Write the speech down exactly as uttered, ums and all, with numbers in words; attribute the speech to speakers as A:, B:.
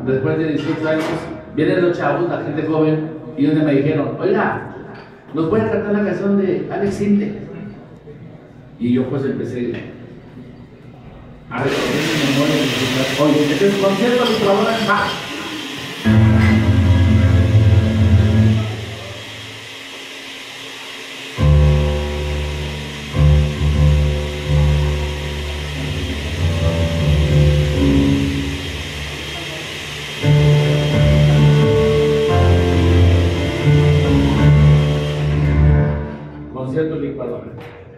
A: Después de dieciocho años, vienen los chavos, la gente joven, y donde me dijeron, oiga, ¿nos puede cantar la canción de Alex Intec? Y yo pues empecé a recordar mi memoria y decir, oye, este es un concierto de Colaboran más. Concierto licuadora.